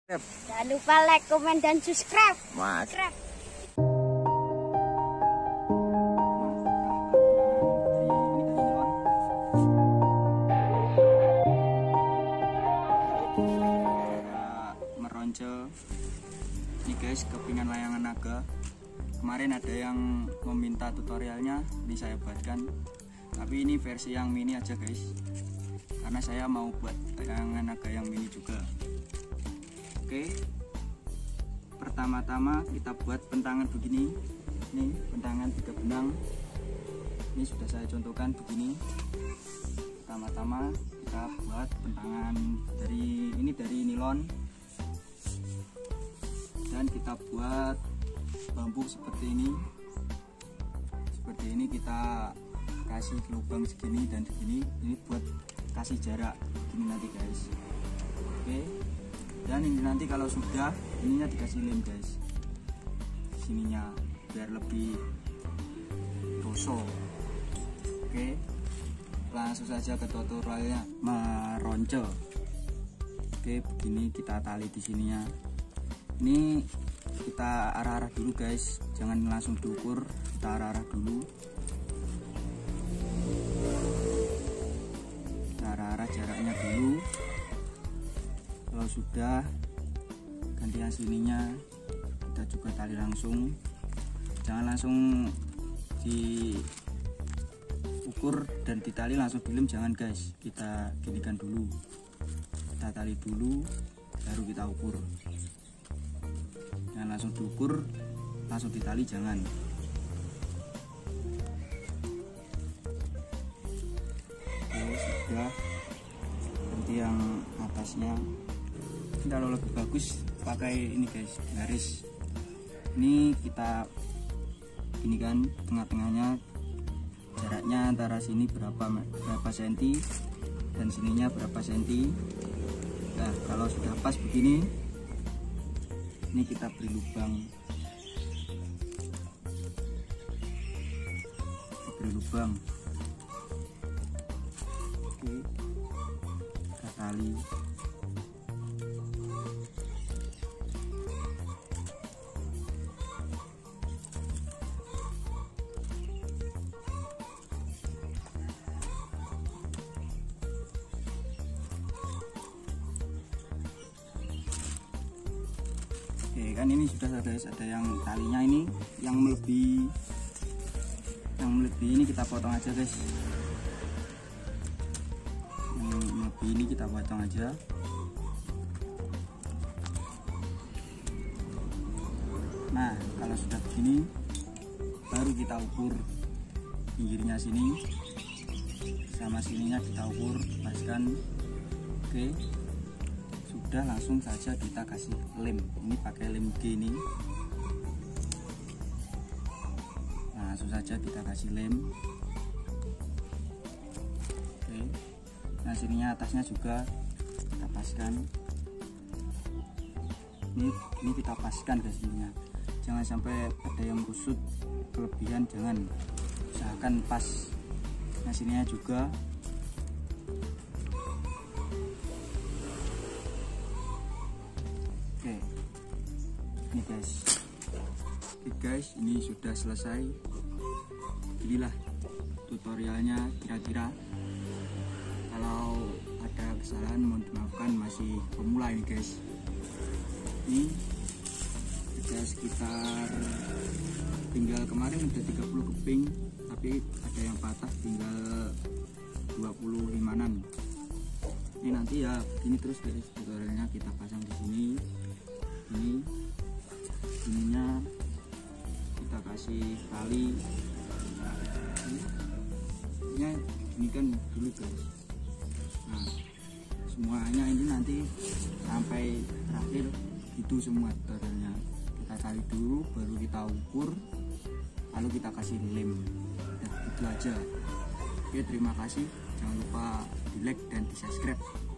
Jangan lupa like, komen, dan subscribe. Mas. Meronco. Ini guys, kepingan layangan naga. Kemarin ada yang meminta tutorialnya, ini saya buatkan. Tapi ini versi yang mini aja guys, karena saya mau buat layangan naga yang mini juga. Oke, pertama-tama kita buat bentangan begini. Ini bentangan 3 benang. Ini sudah saya contohkan begini. Pertama-tama kita buat bentangan dari nilon, dan kita buat bambu seperti ini. Seperti ini kita kasih lubang segini dan segini. Ini buat kasih jarak ini nanti guys. Oke. Dan ini nanti kalau sudah, ininya dikasih lem guys, sininya biar lebih roso. Oke, langsung saja ke tutorialnya meronco. Oke, begini kita tali di sininya. Ini kita arah-arah dulu guys, jangan langsung diukur, kita arah-arah dulu. Kita arah-arah jaraknya dulu. Kalau sudah, gantian sininya kita juga tali langsung, jangan langsung diukur dan ditali langsung dilem, jangan guys. Kita ginikan dulu, kita tali dulu baru kita ukur. Jangan langsung diukur langsung ditali, jangan. Oke, sudah. Nanti yang atasnya kalau lebih bagus pakai ini guys, garis. Ini kita ini kan tengah-tengahnya, jaraknya antara sini berapa senti dan sininya berapa senti. Nah, kalau sudah pas begini, ini kita beri lubang. Oke, kita tali. Oke, kan ini sudah guys, ada yang talinya ini yang melebihi ini kita potong aja guys. Yang melebihi ini kita potong aja. Nah, kalau sudah begini baru kita ukur pinggirnya sini sama sininya, kita ukur, paskan. Oke, sudah, langsung saja kita kasih lem. Ini pakai lem G ini. Langsung saja kita kasih lem. Oke, nah sininya atasnya juga kita paskan. Ini kita paskan guys, sininya jangan sampai ada yang kusut kelebihan, jangan, usahakan pas. Nah sininya juga. Ini guys. Oke guys, ini sudah selesai. Inilah tutorialnya kira-kira. Kalau ada kesalahan mohon dimaafkan, masih pemula ini guys. Ini sudah sekitar, tinggal kemarin udah 30 keping, tapi ada yang patah tinggal 25-an. Ini nanti ya ini terus guys tutorialnya, kita pasang di sini. Ininya kita kasih tali. Ini kan dulu guys. Nah, semuanya ini nanti sampai terakhir itu semua tutorialnya. Kita tali dulu, baru kita ukur, lalu kita kasih lem. Nah, itu aja. Oke, terima kasih. Jangan lupa di like dan di subscribe.